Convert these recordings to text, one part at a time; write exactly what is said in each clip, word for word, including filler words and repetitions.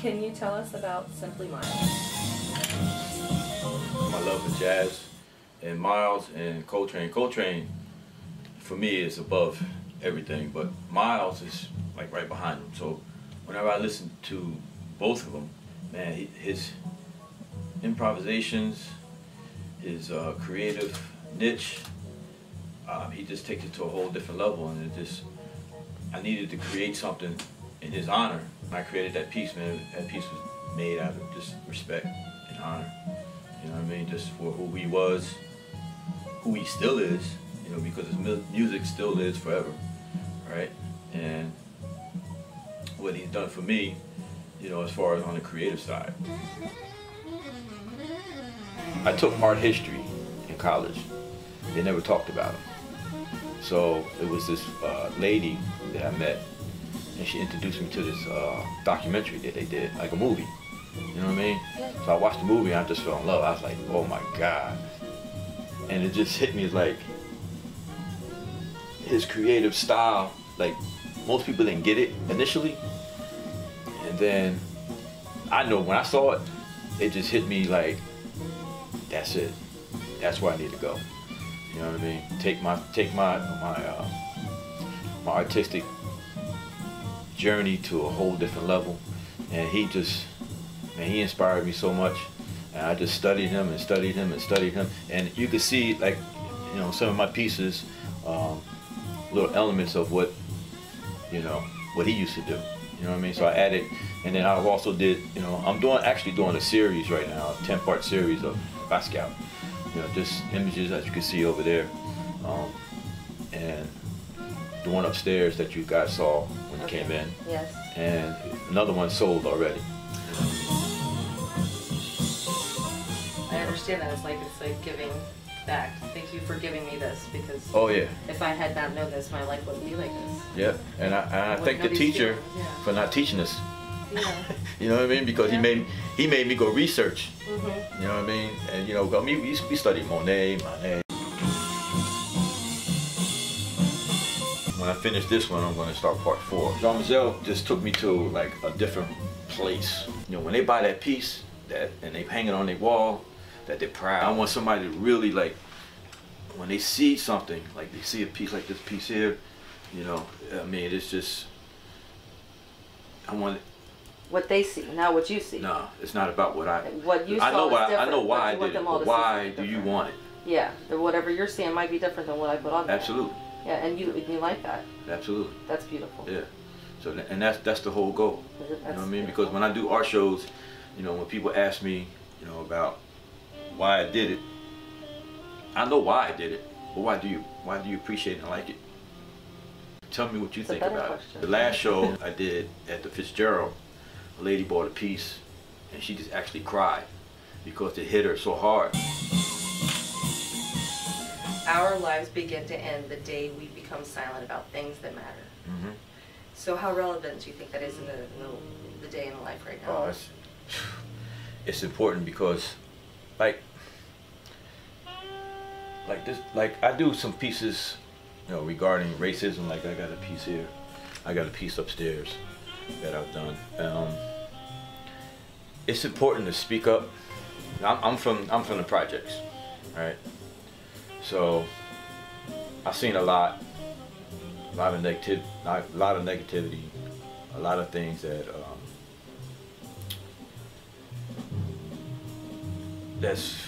Can you tell us about Simply Miles? My love for jazz and Miles and Coltrane. Coltrane, for me, is above everything, but Miles is like right behind him. So whenever I listen to both of them, man, he, his improvisations, his uh, creative niche, uh, he just takes it to a whole different level. And it just, I needed to create something in his honor. When I created that piece, man, that piece was made out of just respect and honor. You know what I mean? Just for who he was, who he still is, you know, because his mu music still lives forever, right? And what he's done for me, you know, as far as on the creative side. I took art history in college. They never talked about him. So it was this uh, lady that I met, and she introduced me to this uh, documentary that they did, like a movie. You know what I mean? So I watched the movie and I just fell in love. I was like, oh my God. And it just hit me as like, his creative style, like most people didn't get it initially. And then I know when I saw it, it just hit me like, that's it. That's where I need to go. You know what I mean? Take my take my my uh, my artistic journey to a whole different level. And he just, man, he inspired me so much. And I just studied him and studied him and studied him. And you could see, like, you know, some of my pieces, um, little elements of what, you know, what he used to do. You know what I mean? So I added, and then I also did, you know, I'm doing actually doing a series right now, a ten part series of Basquiat. You know, just images that you can see over there. Um, and the one upstairs that you guys saw when you okay. came in. Yes. And another one sold already. I understand that. It's like it's like giving back. Thank you for giving me this, because oh yeah, if I had not known this, my life wouldn't be like this. Yeah, and I, and I, I thank the teacher feelings, yeah. for not teaching us. Yeah. You know what I mean? Because yeah. he made he made me go research. Mm-hmm. You know what I mean? And you know, I mean, we we studied Monet, Manet. When I finish this one, I'm going to start part four. Jean-Michel just took me to like a different place. You know, when they buy that piece, that and they hang it on their wall, that they're proud. I want somebody to really like, when they see something, like they see a piece like this piece here, you know, I mean, it's just, I want it. What they see, not what you see. No, it's not about what I. What you saw I know is why. different, I know why I but you want did it. them all But to see why something do you different. want it? Yeah, the whatever you're seeing might be different than what I put on there. Absolutely. Yeah, and you you like that. Absolutely. That's beautiful. Yeah. So th and that's that's the whole goal. That's you know what I mean? beautiful. Because when I do art shows, you know, when people ask me, you know, about why I did it, I know why I did it. But why do you why do you appreciate it and like it? Tell me what you It's a think better about question. it. The last show I did at the Fitzgerald, a lady bought a piece and she just actually cried because it hit her so hard. Our lives begin to end the day we become silent about things that matter. Mm-hmm. So how relevant do you think that is in the, in the, the day in the life right now? Oh, it's, it's important because, like, like this, like I do some pieces, you know, regarding racism. Like I got a piece here, I got a piece upstairs that I've done. Um, it's important to speak up. I'm, I'm from I'm from the projects, right? So I've seen a lot, a lot of negative, a lot of negativity, a lot of things that um, that's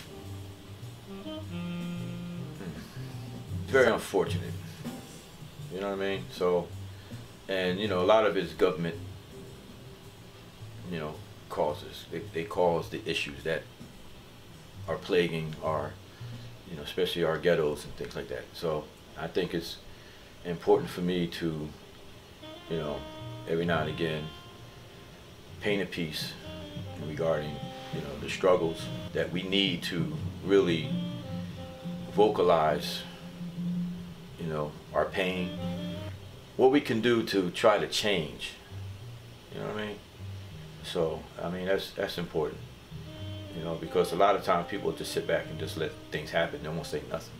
very unfortunate. You know what I mean? So, and you know, a lot of it's government, you know, causes. They, they cause the issues that are plaguing our, you know, especially our ghettos and things like that. So I think it's important for me to, you know, every now and again, paint a piece regarding, you know, the struggles that we need to really vocalize, you know, our pain, what we can do to try to change, you know what I mean? So, I mean, that's, that's important, you know, because a lot of times people just sit back and just let things happen, they won't say nothing.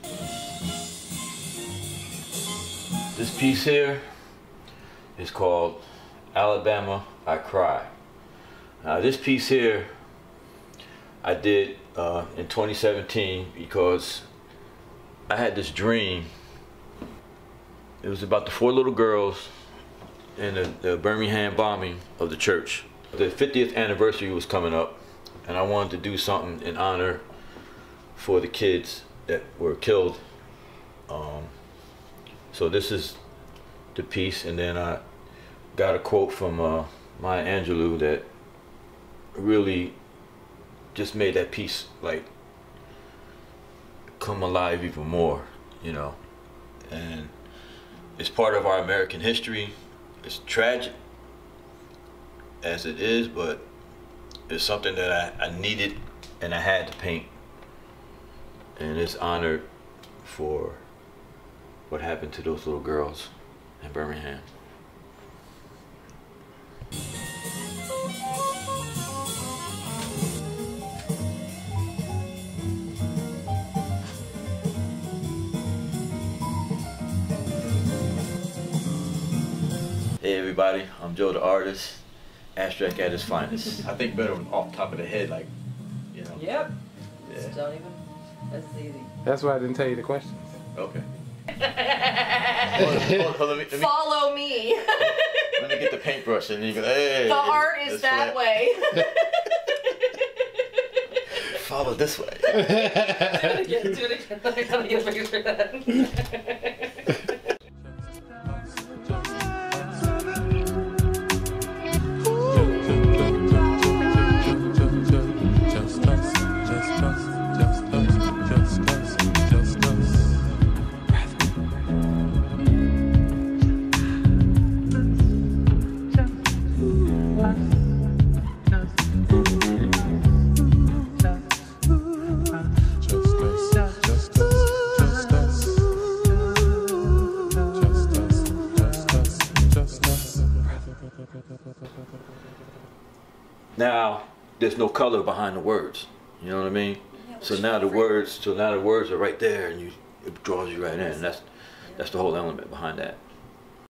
This piece here is called Alabama, I Cry. Uh, this piece here, I did uh, in twenty seventeen because I had this dream. It was about the four little girls in the, the Birmingham bombing of the church. The fiftieth anniversary was coming up, and I wanted to do something in honor for the kids that were killed. Um, so this is the piece, and then I got a quote from uh, Maya Angelou that really just made that piece like come alive even more, you know. And it's part of our American history. It's tragic as it is, but it's something that I, I needed and I had to paint. And it's honored for what happened to those little girls in Birmingham. Hey everybody, I'm Joe the artist, abstract at its finest. I think better off the top of the head, like, you know. Yep. Yeah. Just don't even, that's easy. That's why I didn't tell you the questions. Okay. hold on, hold on, hold on, let me, let me, Follow me. let me get the paintbrush and you go, hey. The art is that flat. way. Follow this way. Do it again, do it again. I gotta get a picture of that. Now, there's no color behind the words. You know what I mean? Yeah, so now the words, so now the words are right there, and you, it draws you right in. And that's, that's the whole element behind that.